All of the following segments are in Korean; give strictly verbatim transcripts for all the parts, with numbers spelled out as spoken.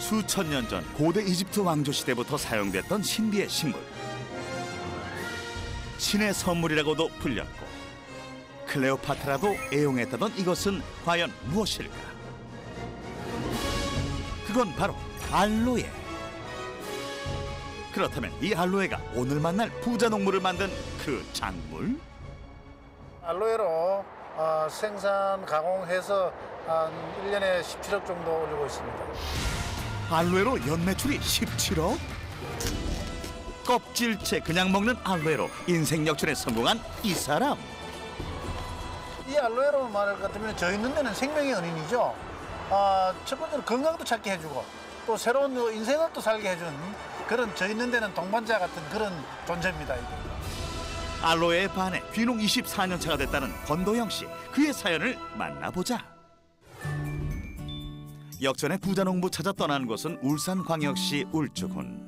수천 년 전 고대 이집트 왕조 시대부터 사용됐던 신비의 식물. 신의 선물이라고도 불렸고 클레오파트라도 애용했다던 이것은 과연 무엇일까? 그건 바로 알로에. 그렇다면 이 알로에가 오늘 만날 부자 농부를 만든 그 작물? 알로에로 어, 생산, 가공해서 한 일 년에 십칠억 정도 올리고 있습니다. 알로에로 연매출이 십칠억? 껍질째 그냥 먹는 알로에로 인생 역전에 성공한 이 사람. 이 알로에로 말할 것 같으면 저 있는 데는 생명의 은인이죠. 어, 첫 번째로 건강도 찾게 해주고 또 새로운 인생을 또 살게 해준 그런 저 있는 데는 동반자 같은 그런 존재입니다. 이게. 알로에에 반해 귀농 이십사 년 차가 됐다는 권도영 씨. 그의 사연을 만나보자. 역전의 부자 농부 찾아 떠난 곳은 울산광역시 울주군.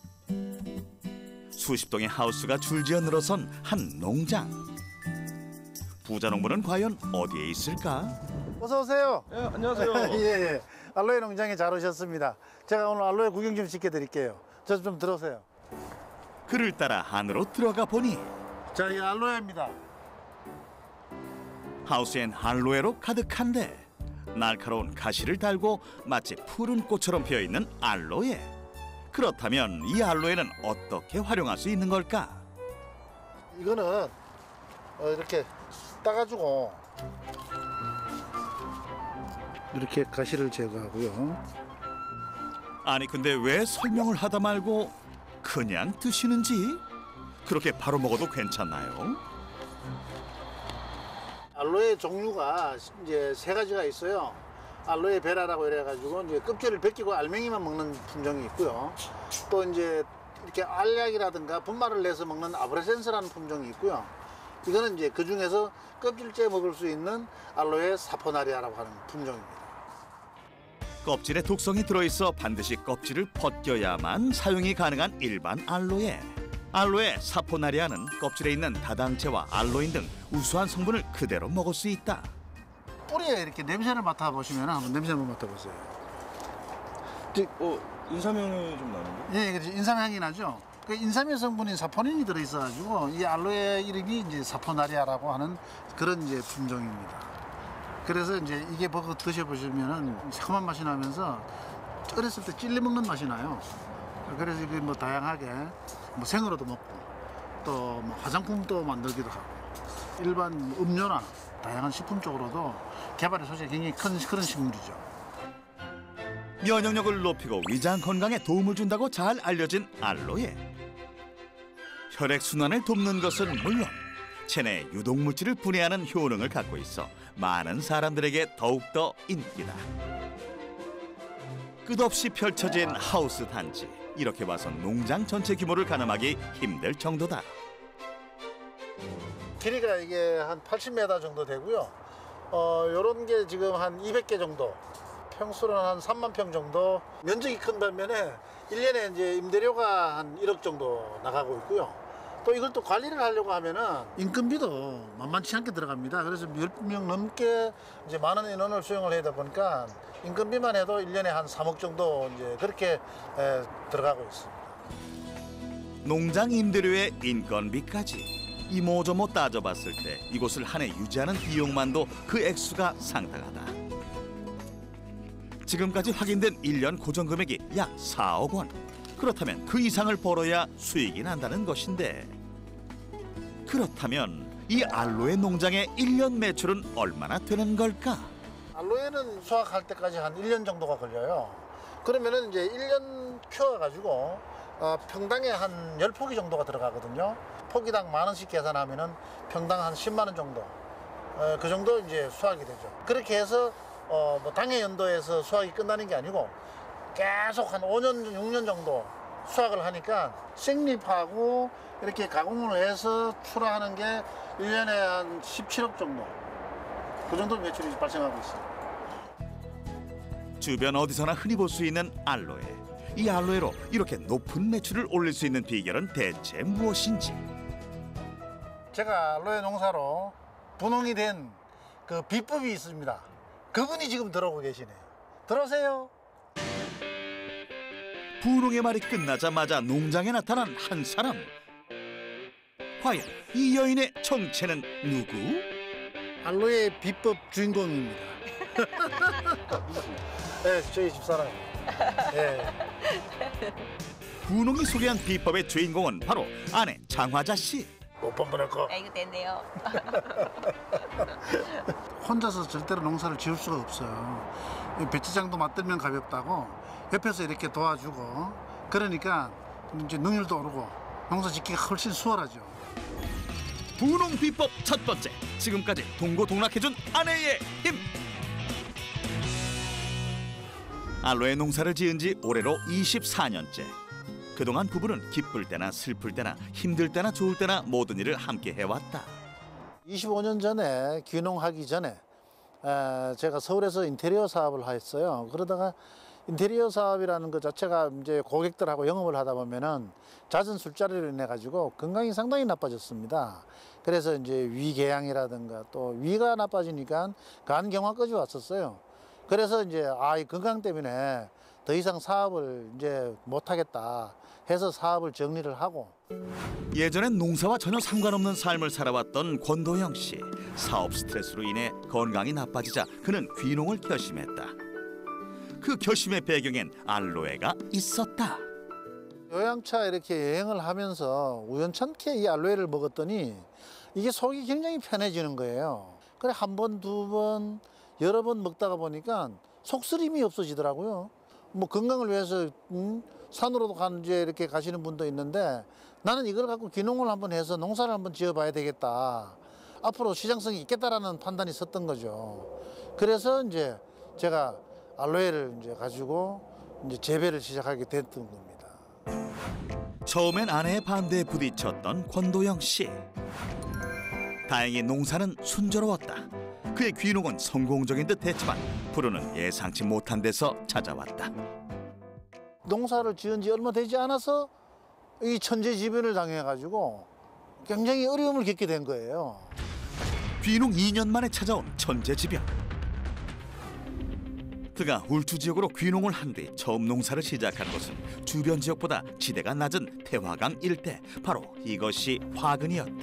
수십 동의 하우스가 줄지어 늘어선 한 농장. 부자 농부는 과연 어디에 있을까? 어서 오세요. 예, 안녕하세요. 예, 예. 알로에 농장에 잘 오셨습니다. 제가 오늘 알로에 구경 좀 시켜드릴게요. 저 좀 들어오세요. 그를 따라 안으로 들어가 보니 자, 이 알로에입니다. 하우스엔 알로에로 가득한데 날카로운 가시를 달고 마치 푸른 꽃처럼 피어있는 알로에. 그렇다면 이 알로에는 어떻게 활용할 수 있는 걸까? 이거는 어, 이렇게 따가지고 이렇게 가시를 제거하고요. 아니 근데 왜 설명을 하다 말고 그냥 드시는지? 그렇게 바로 먹어도 괜찮나요? 알로에 종류가 이제 세 가지가 있어요. 알로에 베라라고 이래가지고 이제 껍질을 벗기고 알맹이만 먹는 품종이 있고요. 또 이제 이렇게 알약이라든가 분말을 내서 먹는 아브라센스라는 품종이 있고요. 이거는 이제 그 중에서 껍질째 먹을 수 있는 알로에 사포나리아라고 하는 품종입니다. 껍질에 독성이 들어있어 반드시 껍질을 벗겨야만 사용이 가능한 일반 알로에. 알로에 사포나리아는 껍질에 있는 다당체와 알로인 등 우수한 성분을 그대로 먹을 수 있다. 뿌리에 이렇게 냄새를 맡아보시면 한번 냄새 한번 맡아보세요. 어, 인삼향이 좀 나는데? 예, 그렇죠. 인삼향이 나죠. 그 인삼의 성분인 사포닌이 들어있어가지고 이 알로에 이름이 이제 사포나리아라고 하는 그런 이제 품종입니다. 그래서 이제 이게 먹어 드셔보시면은 새콤한 맛이 나면서 어렸을 때 찔리 먹는 맛이 나요. 그래서 이게 뭐 다양하게 뭐 생으로도 먹고 또 뭐 화장품도 만들기도 하고 일반 음료나 다양한 식품 쪽으로도 개발의 소재가 굉장히 큰 그런 식물이죠. 면역력을 높이고 위장 건강에 도움을 준다고 잘 알려진 알로에. 혈액순환을 돕는 것은 물론 체내에 유독물질을 분해하는 효능을 갖고 있어 많은 사람들에게 더욱더 인기다. 끝없이 펼쳐진 하우스 단지. 이렇게 봐서 농장 전체 규모를 가늠하기 힘들 정도다. 길이가 이게 한 팔십 미터 정도 되고요. 어, 요런 게 지금 한 이백 개 정도. 평수는 한 삼만 평 정도. 면적이 큰 반면에 일 년에 이제 임대료가 한 일억 정도 나가고 있고요. 또 이걸 또 관리를 하려고 하면은 인건비도 만만치 않게 들어갑니다. 그래서 십 명 넘게 이제 많은 인원을 수용을 해야 보니까 인건비만 해도 일 년에 한 삼억 정도 이제 그렇게 에, 들어가고 있습니다. 농장 임대료에 인건비까지 이모저모 따져봤을 때 이곳을 한 해 유지하는 비용만도 그 액수가 상당하다. 지금까지 확인된 일 년 고정금액이 약 사억 원. 그렇다면 그 이상을 벌어야 수익이 난다는 것인데, 그렇다면 이 알로에 농장의 일 년 매출은 얼마나 되는 걸까? 알로에는 수확할 때까지 한 일 년 정도가 걸려요. 그러면은 이제 일 년 키워가지고 어, 평당에 한 열 포기 정도가 들어가거든요. 포기당 만 원씩 계산하면은 평당 한 십만 원 정도. 어, 그 정도 이제 수확이 되죠. 그렇게 해서 어, 뭐 당해 연도에서 수확이 끝나는 게 아니고 계속 한 오 년, 육 년 정도 수확을 하니까 생립하고 이렇게 가공을 해서 출하하는 게 일 년에 한 십칠억 정도. 그 정도 매출이 발생하고 있어요. 주변 어디서나 흔히 볼 수 있는 알로에. 이 알로에로 이렇게 높은 매출을 올릴 수 있는 비결은 대체 무엇인지? 제가 알로에 농사로 분홍이 된 그 비법이 있습니다. 그분이 지금 들어오고 계시네요. 들어오세요. 분홍의 말이 끝나자마자 농장에 나타난 한 사람. 과연 이 여인의 정체는 누구? 알로에 비법 주인공입니다. 네, 저희 집사람. 네. 분홍이 소개한 비법의 주인공은 바로 아내 장화자 씨. 못 번번할 거. 아, 이거 됐네요. 혼자서 절대로 농사를 지을 수가 없어요. 이 배치장도 맞들면 가볍다고 옆에서 이렇게 도와주고 그러니까 이제 능률도 오르고 농사 짓기가 훨씬 수월하죠. 분홍 비법 첫 번째, 지금까지 동고동락해준 아내의 힘. 알로에 농사를 지은 지 올해로 이십사 년째. 그동안 부부는 기쁠 때나 슬플 때나 힘들 때나 좋을 때나 모든 일을 함께 해왔다. 이십오 년 전에 귀농하기 전에 에, 제가 서울에서 인테리어 사업을 했어요. 그러다가 인테리어 사업이라는 것 자체가 이제 고객들하고 영업을 하다 보면은 잦은 술자리로 인해 가지고 건강이 상당히 나빠졌습니다. 그래서 이제 위궤양이라든가 또 위가 나빠지니까 간경화까지 왔었어요. 그래서 이제 아, 이 건강 때문에 더 이상 사업을 이제 못 하겠다 해서 사업을 정리를 하고. 예전엔 농사와 전혀 상관없는 삶을 살아왔던 권도영 씨. 사업 스트레스로 인해 건강이 나빠지자 그는 귀농을 결심했다. 그 결심의 배경엔 알로에가 있었다. 요양차 이렇게 여행을 하면서 우연찮게 이 알로에를 먹었더니 이게 속이 굉장히 편해지는 거예요. 그래 한 번, 두 번, 여러 번 먹다가 보니까 속쓰림이 없어지더라고요. 뭐 건강을 위해서 음, 산으로도 간 이제 이렇게 가시는 분도 있는데 나는 이걸 갖고 귀농을 한번 해서 농사를 한번 지어봐야 되겠다. 앞으로 시장성이 있겠다라는 판단이 섰던 거죠. 그래서 이제 제가 알로에를 이제 가지고 이제 재배를 시작하게 됐던 겁니다. 처음엔 아내의 반대에 부딪혔던 권도영 씨. 다행히 농사는 순조로웠다. 그의 귀농은 성공적인 듯 했지만 불운은 예상치 못한 데서 찾아왔다. 농사를 지은 지 얼마 되지 않아서 이 천재지변을 당해가지고 굉장히 어려움을 겪게 된 거예요. 귀농 이 년 만에 찾아온 천재지변. 그가 울주 지역으로 귀농을 한 뒤 처음 농사를 시작한 곳은 주변 지역보다 지대가 낮은 태화강 일대. 바로 이것이 화근이었다.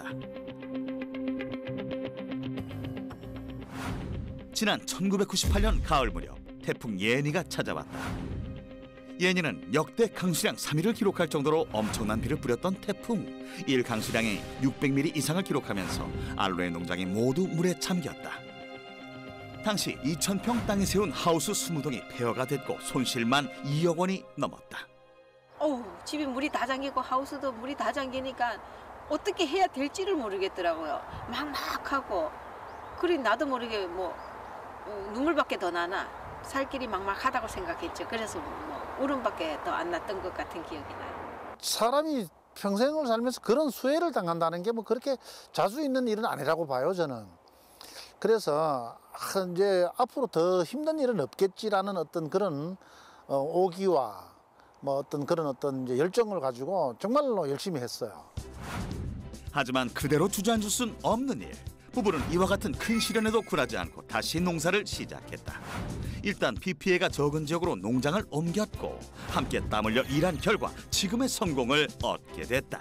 지난 천구백구십팔 년 가을 무렵 태풍 예니가 찾아왔다. 예니는 역대 강수량 삼 위를 기록할 정도로 엄청난 비를 뿌렸던 태풍. 일 강수량이 육백 밀리미터 이상을 기록하면서 알로에 농장이 모두 물에 잠겼다. 당시 이천 평 땅에 세운 하우스 이십 동이 폐허가 됐고 손실만 이억 원이 넘었다. 어우, 집이 물이 다 잠기고 하우스도 물이 다 잠기니까 어떻게 해야 될지를 모르겠더라고요. 막막하고. 그리 나도 모르게 뭐 어, 눈물밖에 더 나나. 살 길이 막막하다고 생각했죠. 그래서 뭐 울음밖에 더 안 났던 것 같은 기억이 나요. 사람이 평생을 살면서 그런 수해를 당한다는 게 뭐 그렇게 자주 있는 일은 아니라고 봐요, 저는. 그래서 이제 앞으로 더 힘든 일은 없겠지라는 어떤 그런 어, 오기와 뭐 어떤 그런 어떤 이제 열정을 가지고 정말로 열심히 했어요. 하지만 그대로 주저앉을 순 없는 일. 부부는 이와 같은 큰 시련에도 굴하지 않고 다시 농사를 시작했다. 일단 비 피해가 적은 지역으로 농장을 옮겼고 함께 땀 흘려 일한 결과 지금의 성공을 얻게 됐다.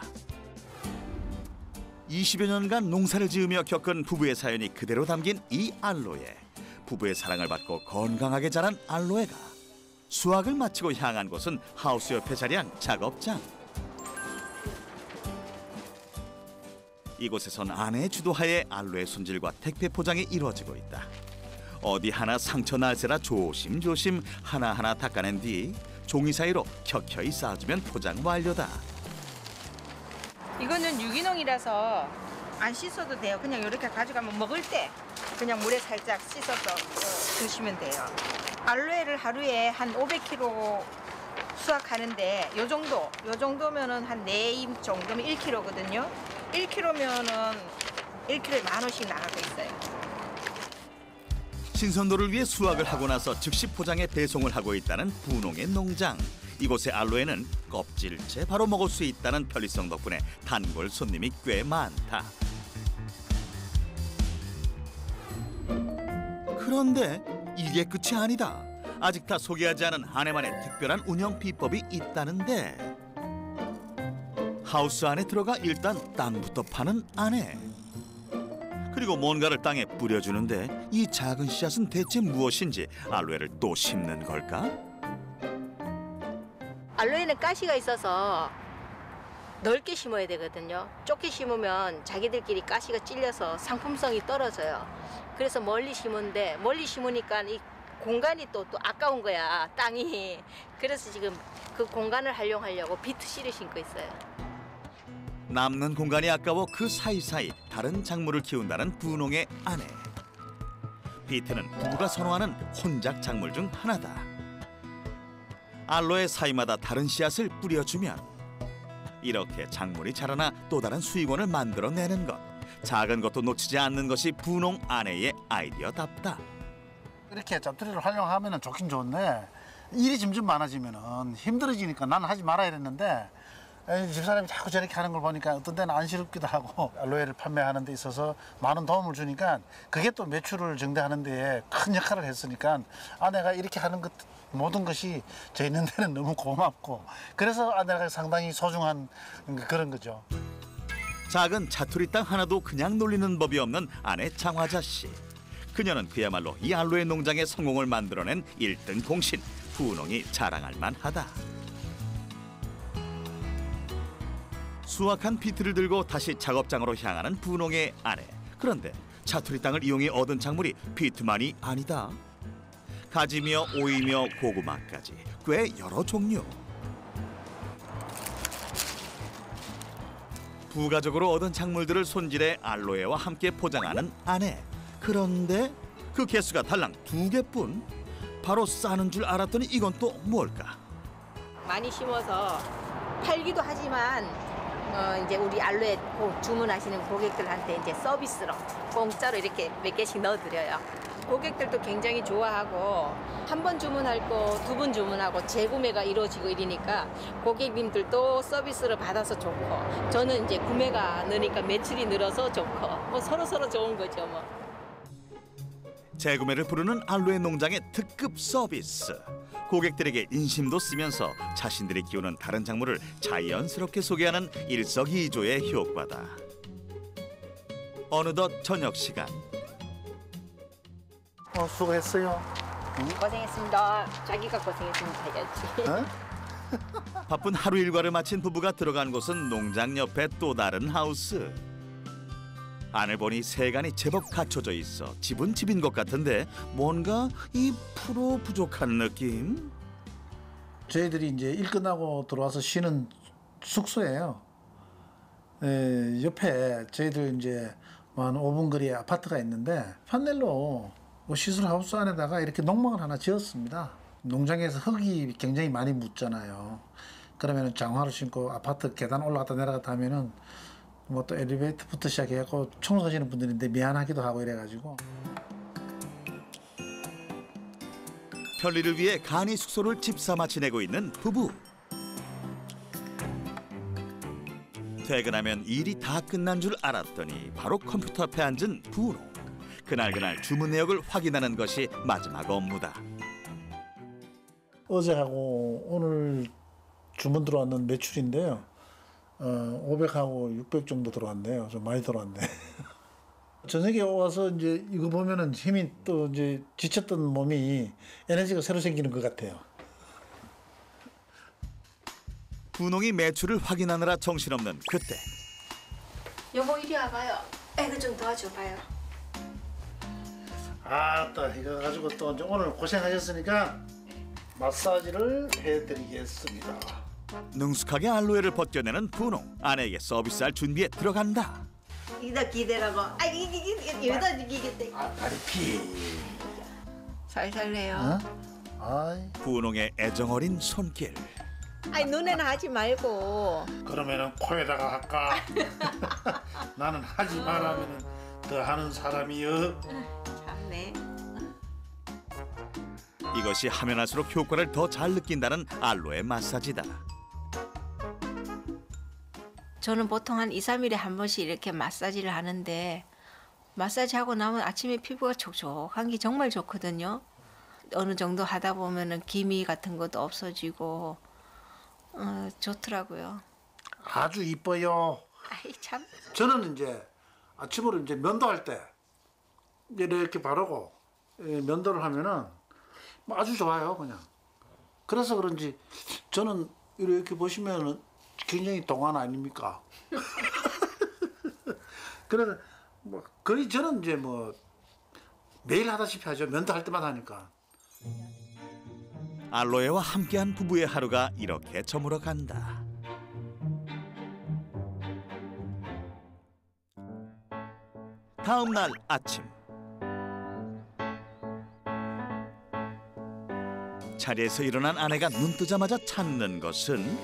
이십여 년간 농사를 지으며 겪은 부부의 사연이 그대로 담긴 이 알로에. 부부의 사랑을 받고 건강하게 자란 알로에가 수확을 마치고 향한 곳은 하우스 옆에 자리한 작업장. 이곳에선 아내의 주도하에 알로에 손질과 택배 포장이 이루어지고 있다. 어디 하나 상처 날세라 조심조심 하나하나 닦아낸 뒤 종이 사이로 켜켜이 쌓아주면 포장 완료다. 이거는 유기농이라서 안 씻어도 돼요. 그냥 이렇게 가져가면 먹을 때 그냥 물에 살짝 씻어서 어, 드시면 돼요. 알로에를 하루에 한 오백 킬로그램 수확하는데 요 정도, 요 정도면은 한 네 임 정도면 일 킬로그램거든요. 일 킬로그램면은 일 킬로그램에 만 원씩 나가고 있어요. 신선도를 위해 수확을 하고 나서 즉시 포장해 배송을 하고 있다는 분홍의 농장. 이곳의 알로에는 껍질째 바로 먹을 수 있다는 편리성 덕분에 단골 손님이 꽤 많다. 그런데 이게 끝이 아니다. 아직 다 소개하지 않은 아내만의 특별한 운영 비법이 있다는데 하우스 안에 들어가 일단 땅부터 파는 아내. 그리고 뭔가를 땅에 뿌려주는데 이 작은 씨앗은 대체 무엇인지 알로에를 또 심는 걸까? 알로에는 가시가 있어서 넓게 심어야 되거든요. 좁게 심으면 자기들끼리 가시가 찔려서 상품성이 떨어져요. 그래서 멀리 심은데 멀리 심으니까 이 공간이 또, 또 아까운 거야, 땅이. 그래서 지금 그 공간을 활용하려고 비트 씨를 심고 있어요. 남는 공간이 아까워 그 사이사이 다른 작물을 키운다는 분홍의 아내. 비트는 부부가 선호하는 혼작 작물 중 하나다. 알로에 사이마다 다른 씨앗을 뿌려주면 이렇게 작물이 자라나 또 다른 수익원을 만들어내는 것. 작은 것도 놓치지 않는 것이 분홍 아내의 아이디어답다. 이렇게 자투리를 활용하면 좋긴 좋은데 일이 점점 많아지면 힘들어지니까 나는 하지 말아야 했는데 에이, 집사람이 자꾸 저렇게 하는 걸 보니까 어떤 때는 안쓰럽기도 하고 알로에를 판매하는 데 있어서 많은 도움을 주니까 그게 또 매출을 증대하는 데에 큰 역할을 했으니까 아내가 이렇게 하는 것 모든 것이 저 있는 데는 너무 고맙고 그래서 아내가 상당히 소중한 그런 거죠. 작은 자투리 땅 하나도 그냥 놀리는 법이 없는 아내 장화자 씨. 그녀는 그야말로 이 알로에 농장의 성공을 만들어낸 일 등 공신, 분홍이 자랑할 만하다. 수확한 비트를 들고 다시 작업장으로 향하는 분홍의 아내. 그런데 자투리 땅을 이용해 얻은 작물이 비트만이 아니다. 가지며 오이며 고구마까지 꽤 여러 종류. 부가적으로 얻은 작물들을 손질해 알로에와 함께 포장하는 아내. 그런데 그 개수가 달랑 두 개뿐. 바로 싸는 줄 알았더니 이건 또 뭘까? 많이 심어서 팔기도 하지만 어, 이제 우리 알로에 고, 주문하시는 고객들한테 이제 서비스로 공짜로 이렇게 몇 개씩 넣어드려요. 고객들도 굉장히 좋아하고 한 번 주문할 거 두 번 주문하고 재구매가 이루어지고 이러니까 고객님들도 서비스를 받아서 좋고 저는 이제 구매가 느니까 매출이 늘어서 좋고 뭐 서로 서로 좋은 거죠 뭐. 재구매를 부르는 알로에 농장의 특급 서비스. 고객들에게 인심도 쓰면서 자신들이 키우는 다른 작물을 자연스럽게 소개하는 일석이조의 효과다. 어느덧 저녁 시간. 어, 수고했어요. 고생했습니다. 자기가 고생했으면 해야지. 어? 바쁜 하루 일과를 마친 부부가 들어간 곳은 농장 옆에 또 다른 하우스. 안을 보니 세간이 제법 갖춰져 있어 집은 집인 것 같은데 뭔가 이 프로 부족한 느낌? 저희들이 이제 일 끝나고 들어와서 쉬는 숙소예요. 에, 옆에 저희들 이제 한 오 분 거리에 아파트가 있는데 판넬로 뭐 시설 하우스 안에다가 이렇게 농막을 하나 지었습니다. 농장에서 흙이 굉장히 많이 묻잖아요. 그러면 장화를 신고 아파트 계단 올라갔다 내려갔다 하면은 뭐 또 엘리베이터부터 시작해갖고 청소하시는 분들인데 미안하기도 하고 이래가지고. 편리를 위해 간이 숙소를 집삼아 지내고 있는 부부. 퇴근하면 일이 다 끝난 줄 알았더니 바로 컴퓨터 앞에 앉은 분홍. 그날그날 주문 내역을 확인하는 것이 마지막 업무다. 어제하고 오늘 주문 들어왔는 매출인데요. 어, 오백하고 육백 정도 들어왔네요. 좀 많이 들어왔네. 저녁에 와서 이제 이거 보면은 힘이 또 이제 지쳤던 몸이 에너지가 새로 생기는 것 같아요. 분홍이 매출을 확인하느라 정신없는 그때. 여보 이리 와봐요. 애가 좀 도와줘봐요. 아따 이거 가지고 또 이제 오늘 고생하셨으니까 마사지를 해드리겠습니다. 능숙하게 알로에를 벗겨내는 분홍. 아내에게 서비스할 준비에 들어간다. 이다 기대라고. 아 이게 이게 여기다 이기겠대. 아 다리 피. 살살 내요. 어? 아이. 분홍의 애정어린 손길. 아니 눈에는 하지 말고. 그러면은 코에다가 할까? 나는 하지 말라면은 더 하는 사람이여. 참네. 이것이 하면 할수록 효과를 더 잘 느낀다는 알로에 마사지다. 저는 보통 한 이, 삼 일에 한 번씩 이렇게 마사지를 하는데 마사지 하고 나면 아침에 피부가 촉촉한 게 정말 좋거든요. 어느 정도 하다 보면은 기미 같은 것도 없어지고 어, 좋더라고요. 아주 이뻐요. 아이 참. 저는 이제 아침으로 이제 면도할 때 이렇게 바르고 면도를 하면은 아주 좋아요, 그냥. 그래서 그런지 저는 이렇게 보시면은 굉장히 동안 아닙니까? 그래서 뭐 거의 저는 이제 뭐 매일 하다시피 하죠. 면도할 때마다 하니까. 알로에와 함께한 부부의 하루가 이렇게 저물어 간다. 다음 날 아침. 자리에서 일어난 아내가 눈 뜨자마자 찾는 것은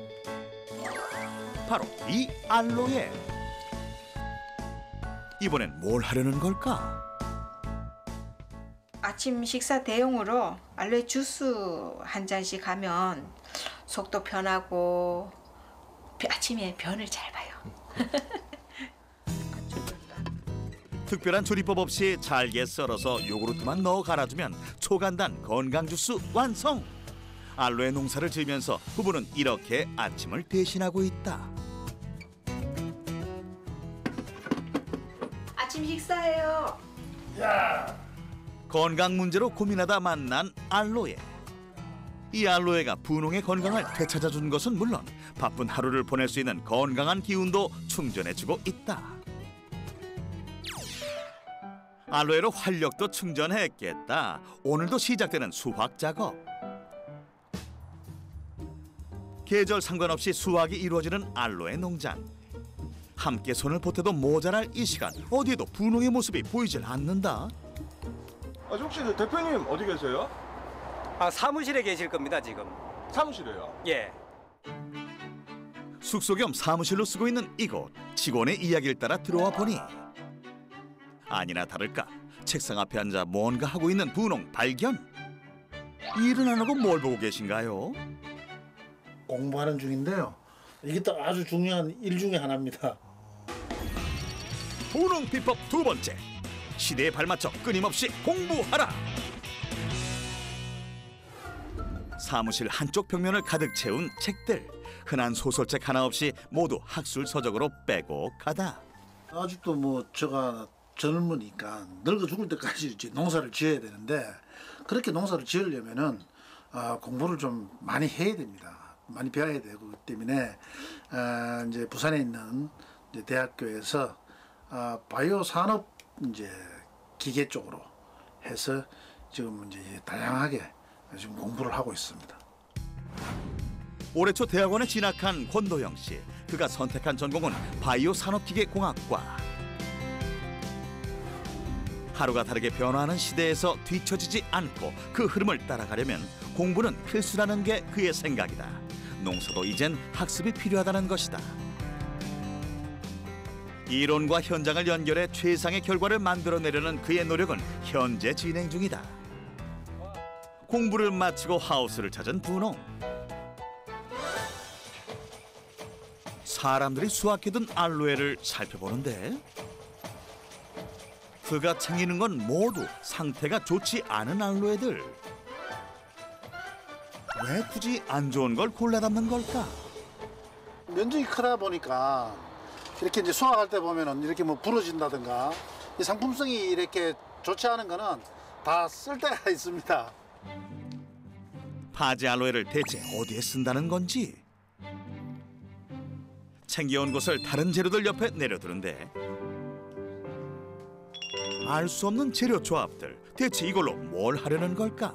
바로 이 알로에. 이번엔 뭘 하려는 걸까? 아침 식사 대용으로 알로에 주스 한 잔씩 하면 속도 편하고 아침에 변을 잘 봐요. 특별한 조리법 없이 잘게 썰어서 요구르트만 넣어 갈아주면 초간단 건강 주스 완성. 알로에 농사를 지으면서 부부는 이렇게 아침을 대신하고 있다. 아침 식사예요. 건강 문제로 고민하다 만난 알로에. 이 알로에가 분홍의 건강을 되찾아준 것은 물론 바쁜 하루를 보낼 수 있는 건강한 기운도 충전해주고 있다. 알로에로 활력도 충전했겠다. 오늘도 시작되는 수확 작업. 계절 상관없이 수확이 이루어지는 알로에 농장. 함께 손을 보태도 모자랄 이 시간, 어디에도 분홍의 모습이 보이질 않는다. 아, 혹시 그 대표님 어디 계세요? 아, 사무실에 계실 겁니다, 지금. 사무실에요. 예. 숙소 겸 사무실로 쓰고 있는 이곳. 직원의 이야기를 따라 들어와 보니 아니나 다를까 책상 앞에 앉아 뭔가 하고 있는 분홍 발견. 일은 안 하고 뭘 보고 계신가요? 공부하는 중인데요. 이게 또 아주 중요한 일 중에 하나입니다. 분홍 비법 두 번째. 시대에 발맞춰 끊임없이 공부하라. 사무실 한쪽 벽면을 가득 채운 책들. 흔한 소설책 하나 없이 모두 학술 서적으로 빼곡하다. 아직도 뭐 제가 젊으니까 늙어 죽을 때까지 이제 농사를 지어야 되는데 그렇게 농사를 지으려면은 아, 공부를 좀 많이 해야 됩니다. 많이 배워야 되고 그렇기 때문에 아, 이제 부산에 있는 이제 대학교에서 아, 바이오 산업 이제 기계 쪽으로 해서 지금 이제 다양하게 지금 공부를 하고 있습니다. 올해 초 대학원에 진학한 권도영 씨. 그가 선택한 전공은 바이오 산업기계공학과. 하루가 다르게 변화하는 시대에서 뒤처지지 않고 그 흐름을 따라가려면 공부는 필수라는 게 그의 생각이다. 농사도 이젠 학습이 필요하다는 것이다. 이론과 현장을 연결해 최상의 결과를 만들어내려는 그의 노력은 현재 진행 중이다. 공부를 마치고 하우스를 찾은 분홍. 사람들이 수확해둔 알로에를 살펴보는데 그가 챙기는 건 모두 상태가 좋지 않은 알로에들. 왜 굳이 안 좋은 걸 골라 담는 걸까? 면적이 크다 보니까 이렇게 이제 수확할 때 보면은 이렇게 뭐 부러진다든가 이 상품성이 이렇게 좋지 않은 거는 다 쓸 때가 있습니다. 파지 알로에를 대체 어디에 쓴다는 건지. 챙겨온 것을 다른 재료들 옆에 내려두는데 알 수 없는 재료 조합들. 대체 이걸로 뭘 하려는 걸까?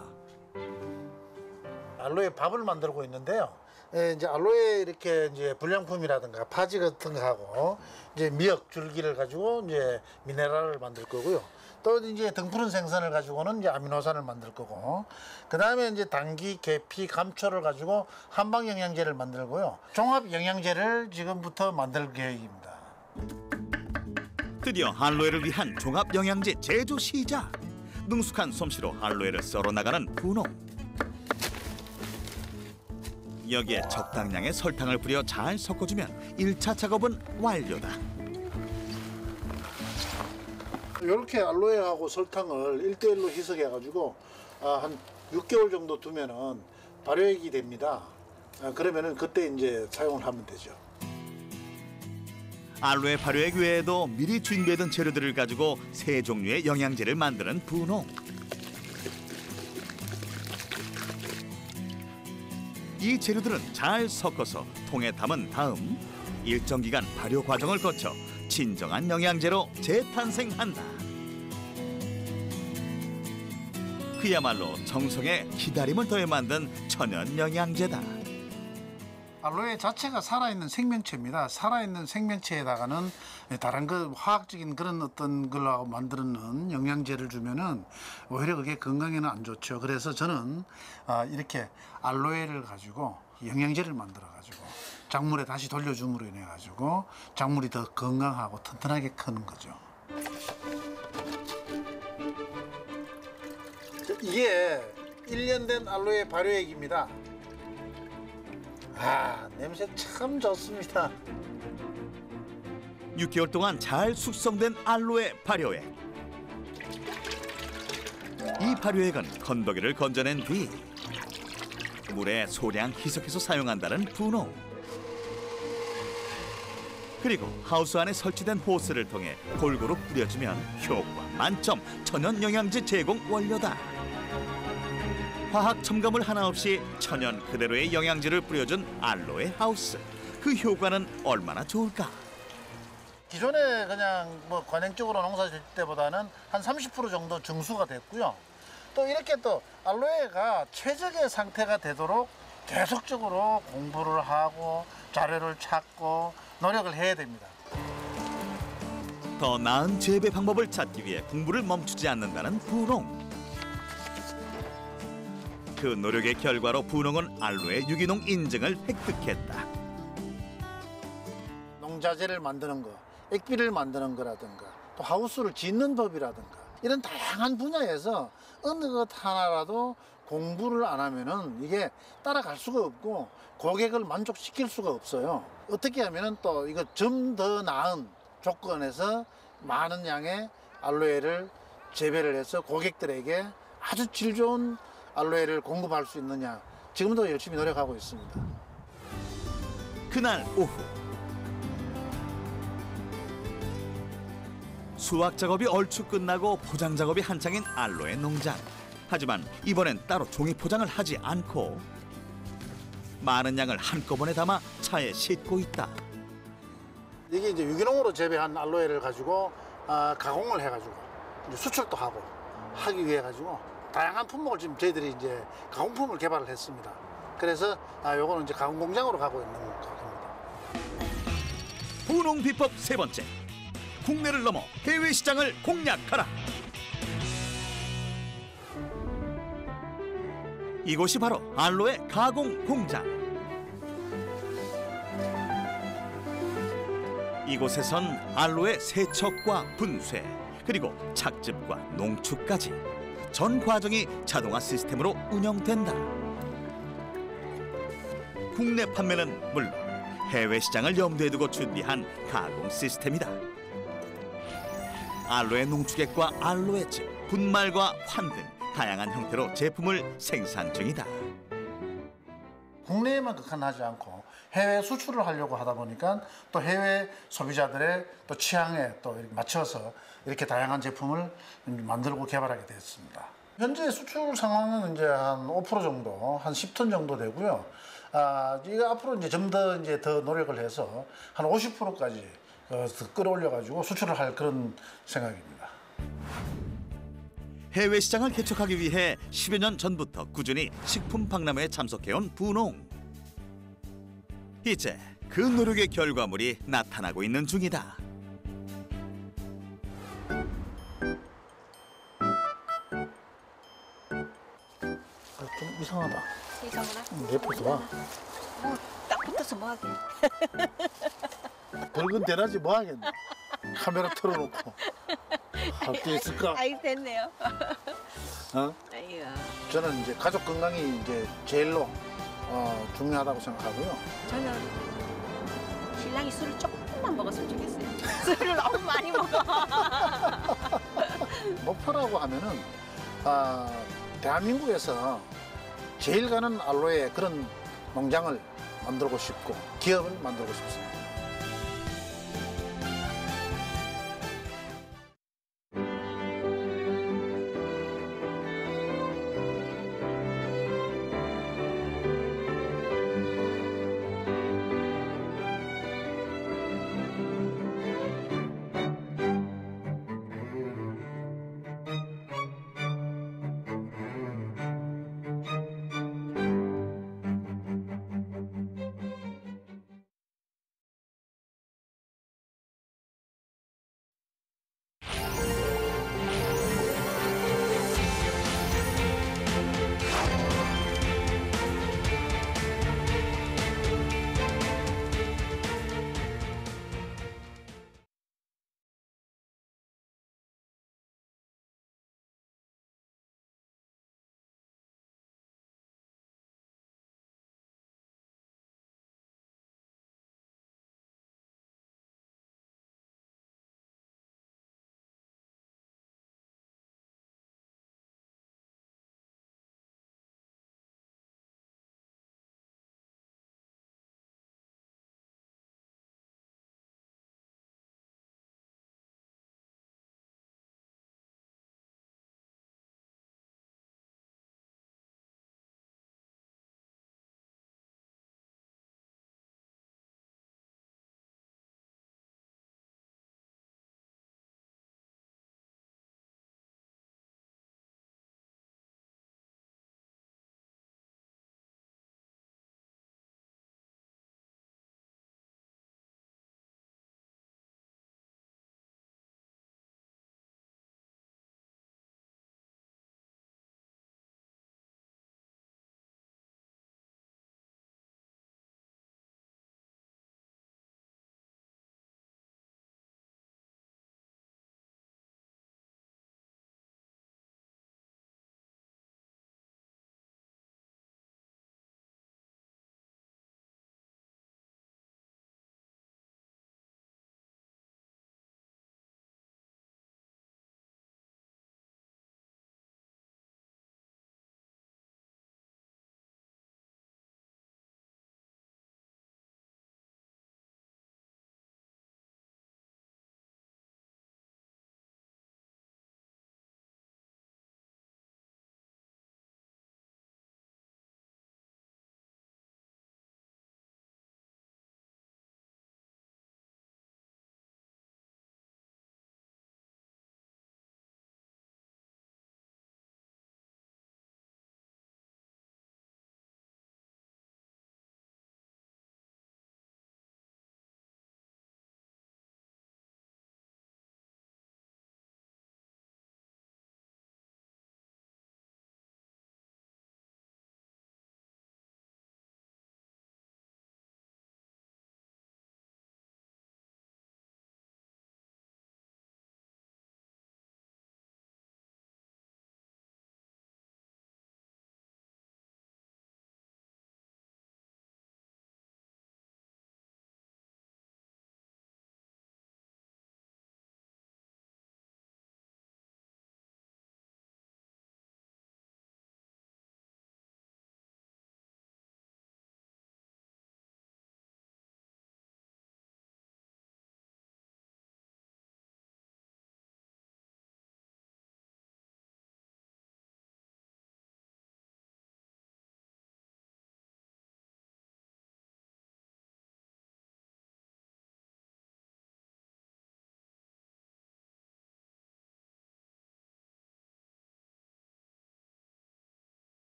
알로에 밥을 만들고 있는데요. 예, 이제 알로에 이렇게 이제 불량품이라든가 파지 같은 거 하고 이제 미역 줄기를 가지고 이제 미네랄을 만들 거고요. 또 이제 등푸른 생선을 가지고는 이제 아미노산을 만들 거고, 그 다음에 이제 당귀, 계피, 감초를 가지고 한방 영양제를 만들고요. 종합 영양제를 지금부터 만들 계획입니다. 드디어 알로에를 위한 종합 영양제 제조 시작. 능숙한 솜씨로 알로에를 썰어 나가는 분홍. 여기에 적당량의 설탕을 뿌려 잘 섞어주면 일 차 작업은 완료다. 이렇게 알로에하고 설탕을 일 대 일로 희석해 가지고 아, 한 육 개월 정도 두면은 발효액이 됩니다. 아, 그러면은 그때 이제 사용을 하면 되죠. 알로에 발효액 외에도 미리 준비해둔 재료들을 가지고 세 종류의 영양제를 만드는 분홍. 이 재료들은 잘 섞어서 통에 담은 다음 일정 기간 발효 과정을 거쳐 진정한 영양제로 재탄생한다. 그야말로 정성에 기다림을 더해 만든 천연 영양제다. 알로에 자체가 살아있는 생명체입니다. 살아있는 생명체에다가는 다른 그 화학적인 그런 어떤 걸로 만드는 영양제를 주면은 오히려 그게 건강에는 안 좋죠. 그래서 저는 이렇게 알로에를 가지고 영양제를 만들어 가지고 작물에 다시 돌려줌으로 인해 가지고 작물이 더 건강하고 튼튼하게 크는 거죠. 이게 일 년 된 알로에 발효액입니다. 아, 냄새 참 좋습니다. 육 개월 동안 잘 숙성된 알로에 발효액. 이 발효액은 건더기를 건져낸 뒤 물에 소량 희석해서 사용한다는 분홍. 그리고 하우스 안에 설치된 호스를 통해 골고루 뿌려주면 효과 만점 천연 영양제 제공 완료다. 화학 첨가물 하나 없이 천연 그대로의 영양제를 뿌려준 알로에 하우스. 그 효과는 얼마나 좋을까? 기존에 그냥 뭐 관행적으로 농사 질 때보다는 한 삼십 퍼센트 정도 증수가 됐고요. 또 이렇게 또 알로에가 최적의 상태가 되도록 계속적으로 공부를 하고 자료를 찾고 노력을 해야 됩니다. 더 나은 재배 방법을 찾기 위해 공부를 멈추지 않는다는 분홍. 그 노력의 결과로 분홍은 알로에 유기농 인증을 획득했다. 농자재를 만드는 거, 액비를 만드는 거라든가 또 하우스를 짓는 법이라든가 이런 다양한 분야에서 어느 것 하나라도 공부를 안 하면은 이게 따라갈 수가 없고 고객을 만족시킬 수가 없어요. 어떻게 하면은 또 이거 좀 더 나은 조건에서 많은 양의 알로에를 재배를 해서 고객들에게 아주 질 좋은 알로에를 공급할 수 있느냐, 지금도 열심히 노력하고 있습니다. 그날 오후 수확 작업이 얼추 끝나고 포장 작업이 한창인 알로에 농장. 하지만 이번엔 따로 종이 포장을 하지 않고 많은 양을 한꺼번에 담아 차에 싣고 있다. 이게 이제 유기농으로 재배한 알로에를 가지고 아, 가공을 해가지고 이제 수출도 하고 하기 위해 가지고 다양한 품목을 지금 저희들이 이제 가공품을 개발을 했습니다. 그래서 아, 요거는 이제 가공 공장으로 가고 있는 가격입니다. 분홍 비법 세 번째. 국내를 넘어 해외 시장을 공략하라. 이곳이 바로 알로에 가공 공장. 이곳에선 알로에 세척과 분쇄, 그리고 착즙과 농축까지 전 과정이 자동화 시스템으로 운영된다. 국내 판매는 물론 해외 시장을 염두에 두고 준비한 가공 시스템이다. 알로에 농축액과 알로에즙, 분말과 환 등 다양한 형태로 제품을 생산 중이다. 국내에만 국한하지 않고 해외 수출을 하려고 하다 보니까 또 해외 소비자들의 또 취향에 또 이렇게 맞춰서 이렇게 다양한 제품을 만들고 개발하게 되었습니다. 현재 수출 상황은 이제 한 오 퍼센트 정도, 한 십 톤 정도 되고요. 아, 이거 앞으로 이제 좀 더 이제 더 노력을 해서 한 오십 퍼센트까지 어, 더 끌어올려가지고 수출을 할 그런 생각입니다. 해외 시장을 개척하기 위해 십여 년 전부터 꾸준히 식품 박람회에 참석해온 분홍. 이제 그 노력의 결과물이 나타나고 있는 중이다. 아, 좀 이상하다. 이상하나? 예쁘다. 어, 딱 붙어서 뭐 하게. 붉은 대낮에 뭐 하겠네. 카메라 틀어놓고 할 게 있을까? 아이 됐네요. 어? 아이고. 저는 이제 가족 건강이 이제 제일로 어, 중요하다고 생각하고요. 저는 신랑이 술을 조금만 먹었으면 좋겠어요. 술을 너무 많이 먹어. 목표라고 하면은 아, 대한민국에서 제일 가는 알로에 그런 농장을 만들고 싶고 기업을 만들고 싶습니다.